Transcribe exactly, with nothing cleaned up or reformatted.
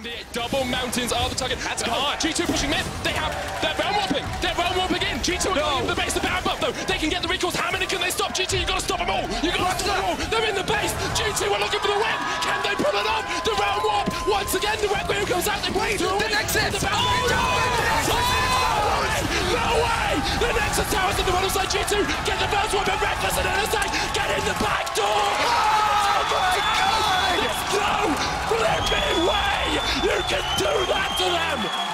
The double mountains are the target. That's hard. G two pushing mid. They have. They're realm warping. They're realm warping in. G two are going into the base. The power buff though. They can get the recalls. How many can they stop? G two, you got to stop them all. You got to stop them all. They're in the base. G two are looking for the win. Can they pull it off? The realm warp once again. The Requiem comes out. They wait. The Nexus. The oh, no! No way! The Nexus towers in the one side. G two get the first one, but Reckless and N S A get in the back door. Oh my God! There's no flipping way you can do that to them.